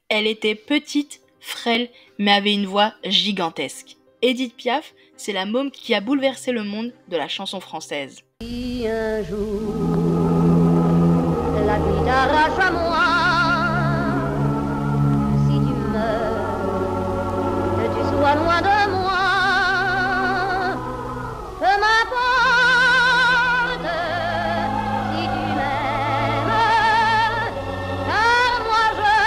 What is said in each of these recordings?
Elle était petite, frêle, mais avait une voix gigantesque. Édith Piaf, c'est la môme qui a bouleversé le monde de la chanson française. Si un jour la vie t'arrache à moi, si tu meurs, que tu sois loin de moi, peu m'importe si tu m'aimes, car moi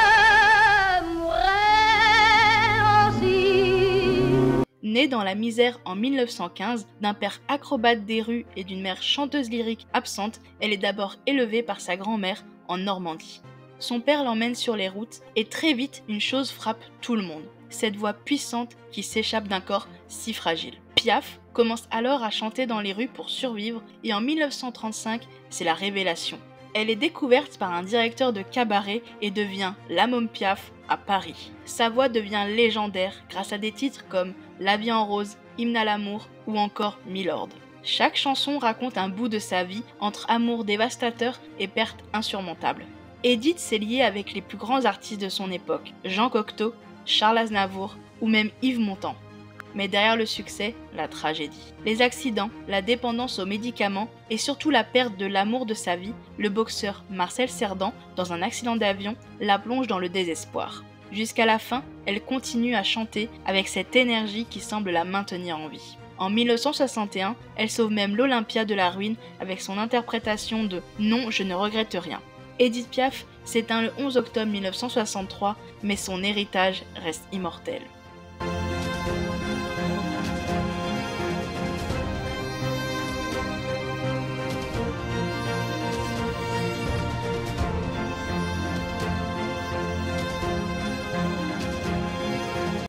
je mourrai aussi. Née dans la misère en 1915, d'un père acrobate des rues et d'une mère chanteuse lyrique absente, elle est d'abord élevée par sa grand-mère en Normandie. Son père l'emmène sur les routes et très vite, une chose frappe tout le monde. Cette voix puissante qui s'échappe d'un corps si fragile. Piaf commence alors à chanter dans les rues pour survivre et en 1935, c'est la révélation. Elle est découverte par un directeur de cabaret et devient la môme Piaf à Paris. Sa voix devient légendaire grâce à des titres comme La vie en rose, Hymne à l'amour ou encore Milord. Chaque chanson raconte un bout de sa vie entre amour dévastateur et perte insurmontable. Édith s'est liée avec les plus grands artistes de son époque, Jean Cocteau, Charles Aznavour ou même Yves Montand. Mais derrière le succès, la tragédie. Les accidents, la dépendance aux médicaments et surtout la perte de l'amour de sa vie, le boxeur Marcel Cerdan, dans un accident d'avion, la plonge dans le désespoir. Jusqu'à la fin, elle continue à chanter avec cette énergie qui semble la maintenir en vie. En 1961, elle sauve même l'Olympia de la ruine avec son interprétation de « Non, je ne regrette rien ». Édith Piaf s'éteint le 11 octobre 1963, mais son héritage reste immortel.